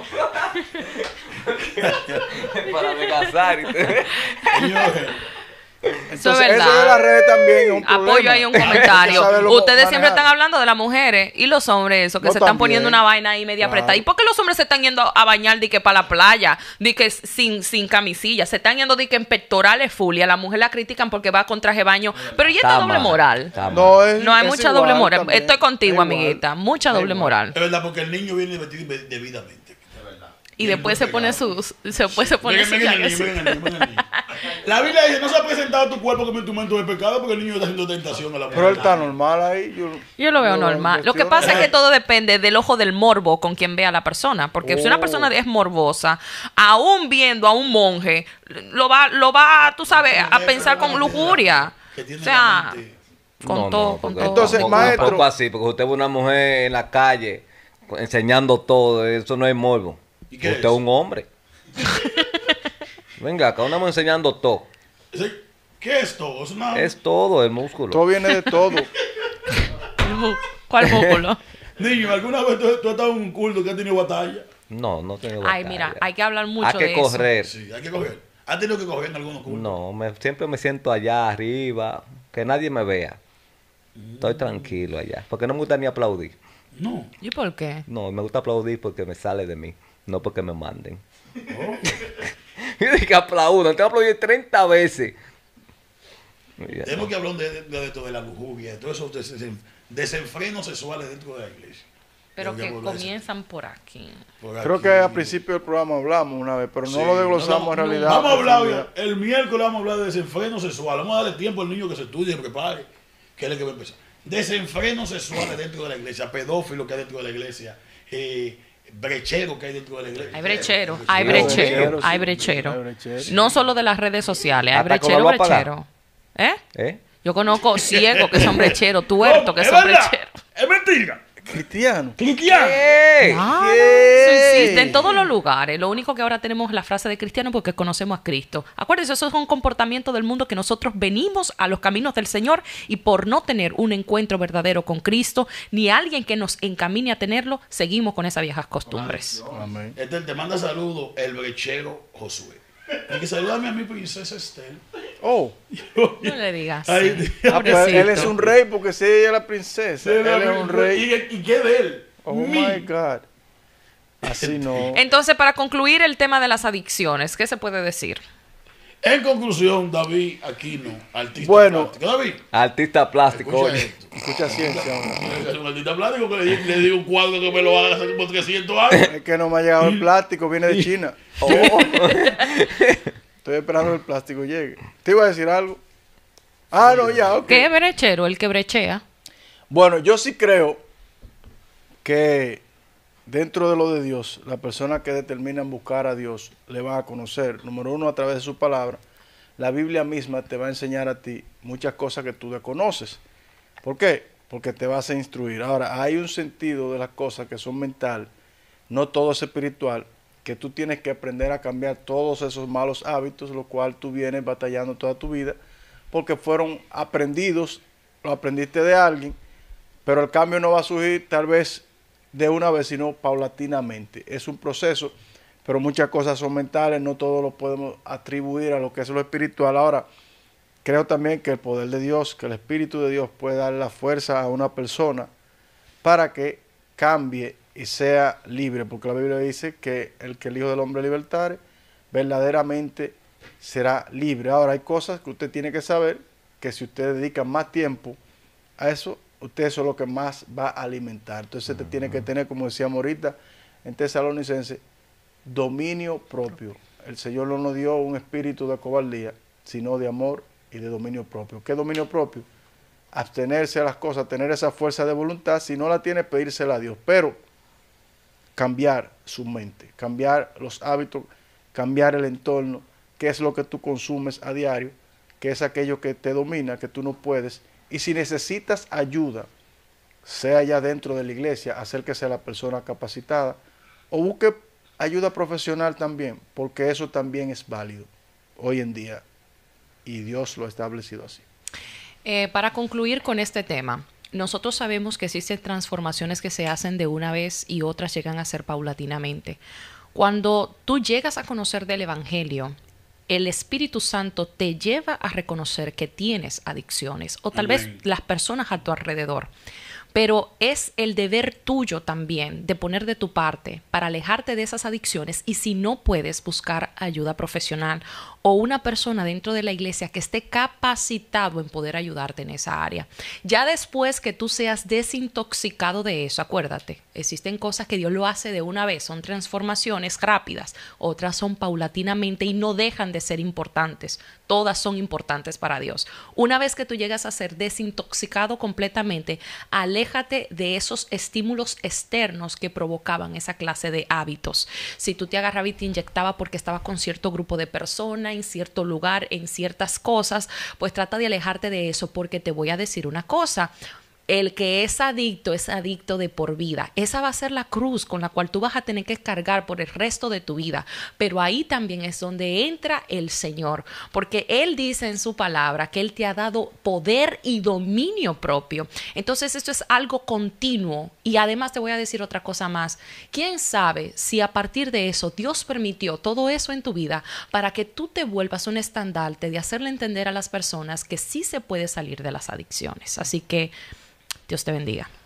Para adelgazar. Señores, Entonces, verdad. eso de las redes también es un problema. Apoyo ahí un Hay que comentario. saberlo Ustedes siempre manejar. están hablando de las mujeres y los hombres, eso que No, se están también. poniendo una vaina ahí media Claro. apretada. ¿Y por qué los hombres se están yendo a bañar de que para la playa, de que sin camisilla? Se están yendo de que en pectorales full y a la mujer la critican porque va con traje de baño. Pero ¿y esta Está doble mal, moral? está mal. No, es, No, hay es mucha igual doble moral. también. Estoy contigo, Es igual. amiguita. Mucha Es doble igual. moral. es verdad, porque el niño viene vestido debidamente. Y después se pone se pone su Venga el niño, jaquecita. venga el niño, venga el niño. La Biblia dice, no se ha presentado tu cuerpo como instrumento de pecado porque el niño está haciendo tentación a la Pero él mujer. está normal ahí. Yo lo veo normal. Lo que pasa es que todo depende del ojo del morbo con quien vea a la persona. Porque si una persona es morbosa, aún viendo a un monje, lo va, tú sabes, a pensar con lujuria. Que tiene O sea, la mente. con todo, con porque todo. Entonces, tampoco- maestro- tampoco así, porque usted ve una mujer en la calle enseñando todo, eso no es morbo. ¿Y qué Usted es? es un hombre. Venga, acá andamos enseñando todo. ¿Qué es todo? Es una... Es todo el músculo. Todo viene de todo. ¿Cuál músculo? Niño, ¿alguna vez tú has estado en un culto que ha tenido batalla? No, no tengo Ay, batalla. mira, hay que hablar mucho Hay que de eso. correr. Sí, hay que coger. ¿Has tenido que coger en algunos cultos? No, siempre me siento allá arriba, que nadie me vea. Estoy tranquilo allá, porque no me gusta ni aplaudir. No. ¿Y por qué? No, me gusta aplaudir porque me sale de mí, no porque me manden. Oh. Y de que aplaudo, te voy a aplaudir 30 veces. Y ya. Tenemos que hablar de esto de la lujuria, de todos esos desenfrenos sexuales dentro de la iglesia. Pero Yo que voy a hablar de comienzan por aquí. Por Creo aquí. que al principio del programa hablamos una vez, pero Sí, no lo desglosamos en realidad. Vamos a hablar, profundidad. el miércoles vamos a hablar de desenfreno sexual. Vamos a darle tiempo al niño que se estudie, prepare, que es el que va a empezar. Desenfrenos sexuales dentro de la iglesia, pedófilo que hay dentro de la iglesia, brechero que hay dentro de la iglesia. Hay brechero, Sí, hay brechero, brechero, sí, hay brechero. hay brechero. No solo de las redes sociales, hay Hasta que no brechero, lo va a pagar. brechero. ¿Eh? ¿Eh? Yo conozco ciegos que son brecheros, tuertos que Es son verdad, brecheros. es mentira. Cristiano. Cristiano. ¡Ey! Claro, ¿Qué? eso existe en todos los lugares. Lo único que ahora tenemos es la frase de cristiano porque conocemos a Cristo. Acuérdense, eso es un comportamiento del mundo que nosotros venimos a los caminos del Señor y por no tener un encuentro verdadero con Cristo, ni alguien que nos encamine a tenerlo, seguimos con esas viejas costumbres. Amén. Te manda saludos el brechero Josué. Hay que saludarme a mi princesa Esther. Oh, No le digas. Ay, Sí. ah, pues Pobrecito. él es un rey porque si ella es la princesa, él es un rey. ¿Y qué de él? Oh Mi. my God. Así no. Entonces, para concluir el tema de las adicciones, ¿qué se puede decir? En conclusión, David Aquino, artista Bueno. plástico. David, Artista plástico. escucha oye. esto. Escucha ciencia. hombre. Es un artista plástico que le di un cuadro que me lo haga hace como 300 años. Es que no me ha llegado el plástico, viene de China. Oh. Estoy esperando que el plástico llegue. ¿Te iba a decir algo? Ah, no, ya, ok. ¿Qué brechero? El que brechea. Bueno, yo sí creo que dentro de lo de Dios, las personas que determinan buscar a Dios le van a conocer. Número uno, a través de su palabra. La Biblia misma te va a enseñar a ti muchas cosas que tú desconoces. ¿Por qué? Porque te vas a instruir. Ahora, hay un sentido de las cosas que son mental, no todo es espiritual, que tú tienes que aprender a cambiar todos esos malos hábitos, lo cual tú vienes batallando toda tu vida, porque fueron aprendidos, lo aprendiste de alguien, pero el cambio no va a surgir tal vez de una vez, sino paulatinamente. Es un proceso, pero muchas cosas son mentales, no todo lo podemos atribuir a lo que es lo espiritual. Ahora, creo también que el poder de Dios, que el Espíritu de Dios puede dar la fuerza a una persona para que cambie y sea libre, porque la Biblia dice que el Hijo del Hombre libertare, verdaderamente será libre. Ahora, hay cosas que usted tiene que saber, que si usted dedica más tiempo a eso, usted eso es lo que más va a alimentar. Entonces, usted tiene que tener, como decíamos ahorita, en Tesalonicense, dominio propio. El Señor no nos dio un espíritu de cobardía, sino de amor y de dominio propio. ¿Qué dominio propio? Abstenerse a las cosas, tener esa fuerza de voluntad. Si no la tiene, pedírsela a Dios. Pero cambiar su mente, cambiar los hábitos, cambiar el entorno, qué es lo que tú consumes a diario, qué es aquello que te domina, que tú no puedes. Y si necesitas ayuda, sea ya dentro de la iglesia, acérquese a la persona capacitada o busque ayuda profesional también, porque eso también es válido hoy en día y Dios lo ha establecido así. Para concluir con este tema, nosotros sabemos que existen transformaciones que se hacen de una vez y otras llegan a ser paulatinamente. Cuando tú llegas a conocer del Evangelio, el Espíritu Santo te lleva a reconocer que tienes adicciones o tal vez las personas a tu alrededor. Pero es el deber tuyo también de poner de tu parte para alejarte de esas adicciones y si no puedes buscar ayuda profesional o una persona dentro de la iglesia que esté capacitado en poder ayudarte en esa área. Ya después que tú seas desintoxicado de eso, acuérdate, existen cosas que Dios lo hace de una vez, son transformaciones rápidas, otras son paulatinamente y no dejan de ser importantes. Todas son importantes para Dios. Una vez que tú llegas a ser desintoxicado completamente, aléjate de esos estímulos externos que provocaban esa clase de hábitos. Si tú te agarrabas y te inyectabas porque estabas con cierto grupo de personas, en cierto lugar, en ciertas cosas, pues trata de alejarte de eso, porque te voy a decir una cosa. El que es adicto de por vida. Esa va a ser la cruz con la cual tú vas a tener que cargar por el resto de tu vida. Pero ahí también es donde entra el Señor. Porque Él dice en su palabra que Él te ha dado poder y dominio propio. Entonces esto es algo continuo. Y además te voy a decir otra cosa más. ¿Quién sabe si a partir de eso Dios permitió todo eso en tu vida para que tú te vuelvas un estandarte de hacerle entender a las personas que sí se puede salir de las adicciones? Así que Dios te bendiga.